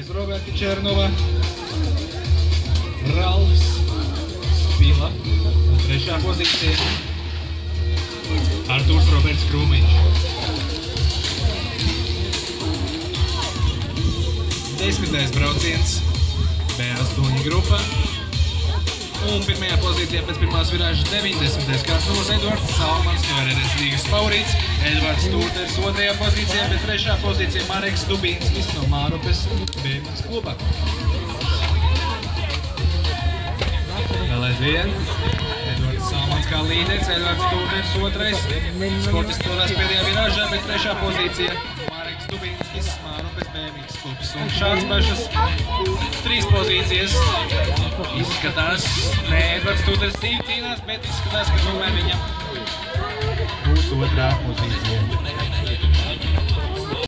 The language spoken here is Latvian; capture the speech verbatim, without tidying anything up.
Roberta Černova, Ralfs Spila, trešā pozīcija, Artūrs Roberts Krūmiņš. Desmitais brauciens, B astoņi grupa. Un pirmajā pozīcijā pēc pirmās virāžas deviņdesmitais kārtulos Edvards Salmans, no R R S līgas favorīts. Edvards Stūters otrajā pozīcijā, bet trešā pozīcija Mareks Dubinskis no Mārupes B M X kluba. Vēl aizvien. Edvards Salmans kā līderis, Edvards Stūters otrais. Sportists todās pēdējā virāžā, bet trešā pozīcija Mareks Dubinskis, Mārupes B M X klubs. Un šāds pašas trīs pozīcijas izskatās. Nē, Edvards Stūters divi cīnās, bet izskatās, ka tomēr viņam būs otrā pozīcija.